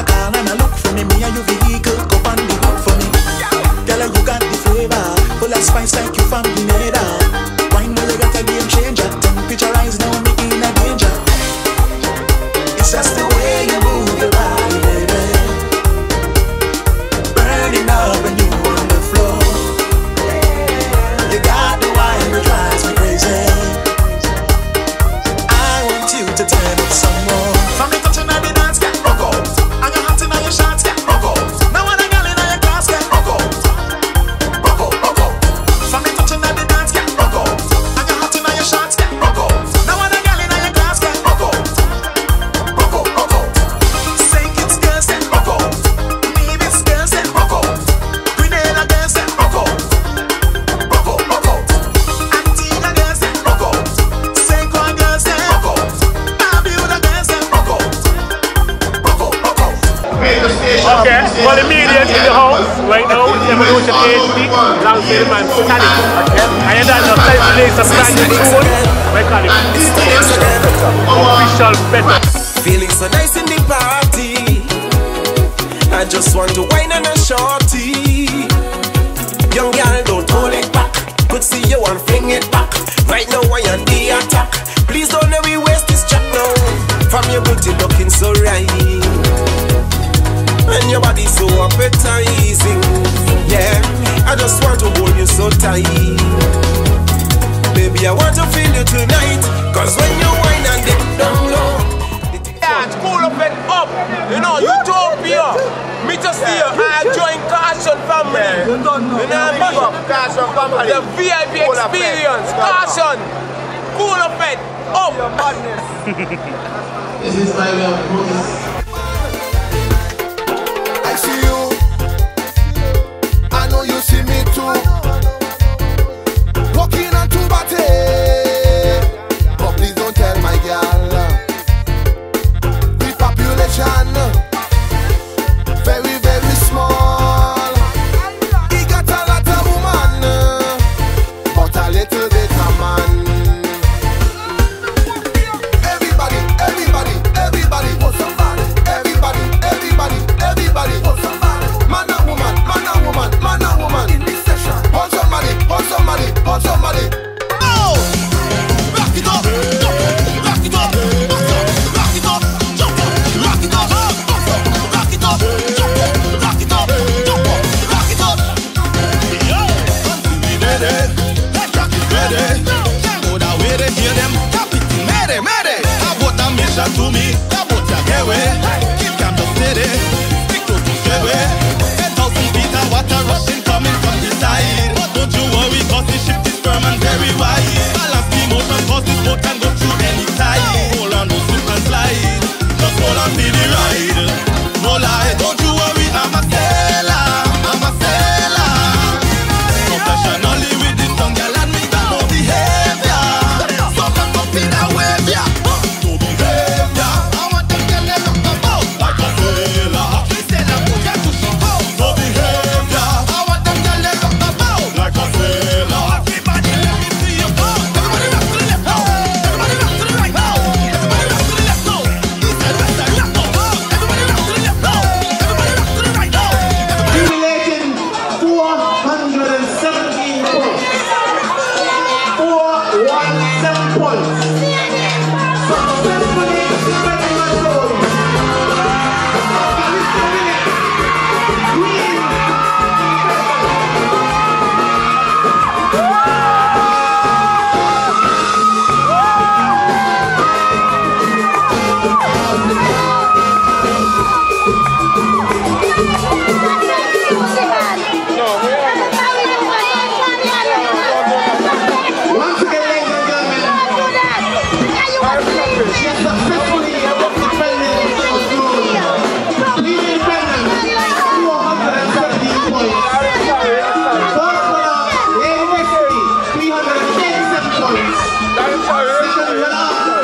a call and a look for me. Me and your vehicle, go on the hook for me. Girl, you got the flavor, full of spice like you from Grenada. Wine when you got a game changer. Temperature rise now, me in a danger. It's just the way you move your body, baby. Burning up when you on the floor. You got the wine that drives me crazy. I want you to turn it some more. From the touching of the dance, get rock out. And your hot in your shots, get rock out. Now when I got in your class, get rock out. Rock out, rock out. From the touching of the dance, get rock out. And your hot in your shots, get rock out. Now when I got in your class, get rock out. Rock out, rock out. Say kids girls, get rock out. Nevis girls, get rock out. Grenada girls, get rock out. Rock out, rock out. Antigua girls, get rock out. St. Croix girls, get rock out. Barbuda girls, get rock out. Rock out, rock out. Okay, well the media in the house right now, Evolution HD, alongside the man Calypso. And you don't know, let's release a brand new tune by Calypso. Official better. Feeling so nice in the party. I just want to wine on a shorty. Young girl, don't hold it back. Could see you and fling it back. Right now I am the attack. Please don't let me waste this track now. From your booty looking so right. And your body so appetizing. Yeah, I just want to hold you so tight. Baby, I want to feel you tonight. Cause when you wine and dip down low. Yeah, it's cool up and up. You know, Utopia. Me just see you. I join Caution family. You know what I mean? Caution family. The VIP experience. Caution. Cool up and up. This is my way of protest. I see you. I know you see me too. Walking on two body. But please don't tell my girl. The population very, very small. He got a lot of woman, but a little bit of man. Everybody, everybody, everybody want somebody. Everybody, everybody, everybody want somebody. Man and woman, man and woman, man and woman. In this session, want somebody, want somebody, want somebody. Oh! Rock it up, jump up, rock it up, rock it up, jump up, rock it up, rock it up, jump up, rock it up, jump up, rock it up. Yo! We ready, let's rock it ready. Go that way to hear them, tap it, ready, ready. About a mission to me, about a get way. Keep calm to steady, stick to the straight way. 10,000 feet of water rushing coming from the side. Don't you worry, cause the ship is firm and very wide. Balance the motion, cause this boat can go through any tide. Hold on, don't slip and slide. Just hold on to the ride. No lie, don't you worry, I'm a sailor. I'm a sailor. Professionally with this tongue, girl, and me got no behavior. So come up in that wave, yeah. No behavior. I want them girl, they look about like a sailor. He said I put them to some house. No behavior. I want them girl, they look about like a sailor. Everybody let me see you go. Everybody rock to the left now. Everybody rock to the right now. Everybody rock to the left now. East side, west side, left now. Everybody rock to the left now. Everybody rock to the right now. Accumulating 417 points. 417 points. Successfully defending my goal. Once again, ladies and gentlemen, she has successfully defended the goal. Leading independent, 417 points. First runner, Lady Destiny, 387 points. Second runner,